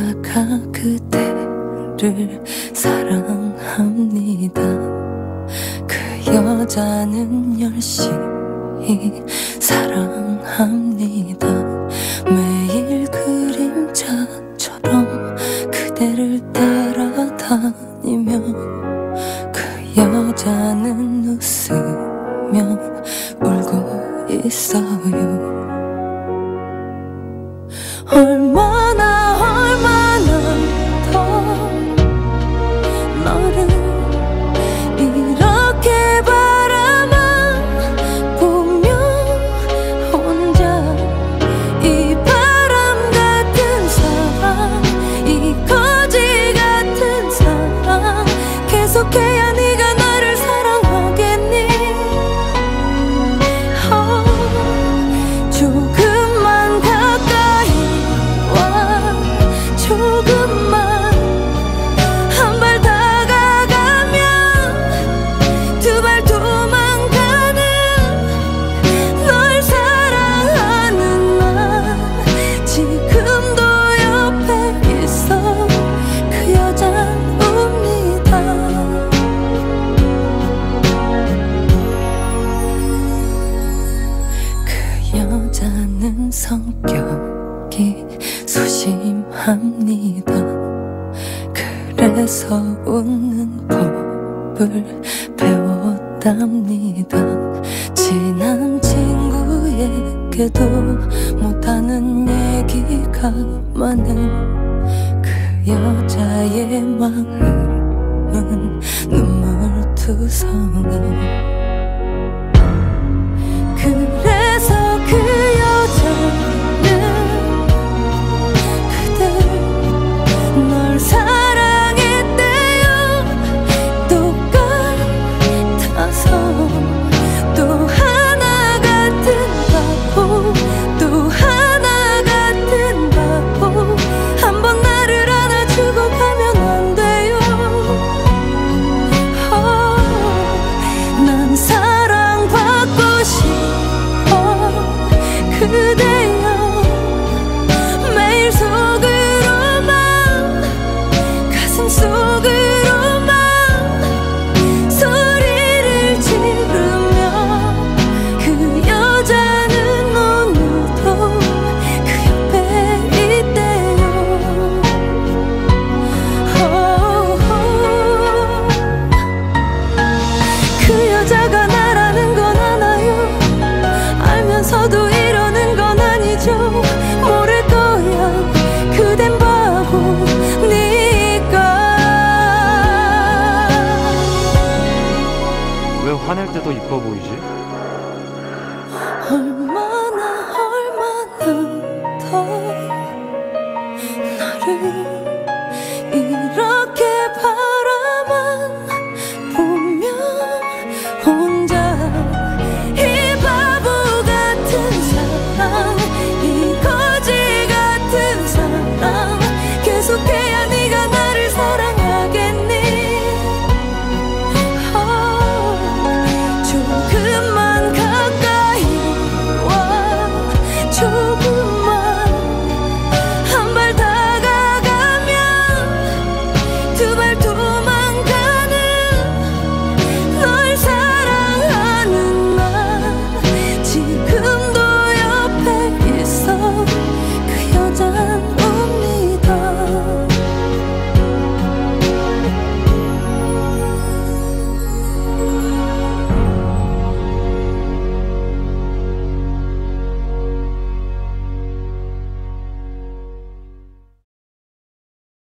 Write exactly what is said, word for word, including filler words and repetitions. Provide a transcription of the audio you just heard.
여자가 그대를 사랑합니다. 그 여자는 열심히 사랑합니다. 매일 그림자처럼 그대를 따라다니며 그 여자는 웃으며 울고 있어요. 얼마나 얼마나 더 너를 이렇게 바라만 보며 혼자 이 바람 같은 사랑, 이 거지 같은 사랑 계속해야 네가 나를 사랑하겠니? 어, 조금만 가까이 와, 조금만 한 발 다가가면 두 발 도망가는 널 사랑하는 나 지금도 옆에 있어. 그 여자는 웁니다. 그 여자는 성격이 소심합니다. 그래서 웃는 법을 배웠답니다. 친한 친구에게도 못하는 얘기가 많은 그 여자의 마음은 눈물투성이. 그래서 그 여자는 그대를 널 사랑했대요. 똑같아서 또 하나 같은 바보, 또 하나 같은 바보. 한번 나를 안아주고 가면 안 돼요. 어, 난 사랑받고 싶어. 그대여 매일 속으로만 가슴 속으로만 소리를 지르며 그 여자는 오늘도 그 옆에 있대요. 그 여자가 나라는 건 알아요. 알면서도 이러는 건 아니죠. 모를 거야. 그댄 바보니까. 왜 화낼 때도 이뻐 보이지? 얼마나 얼마나 더 나를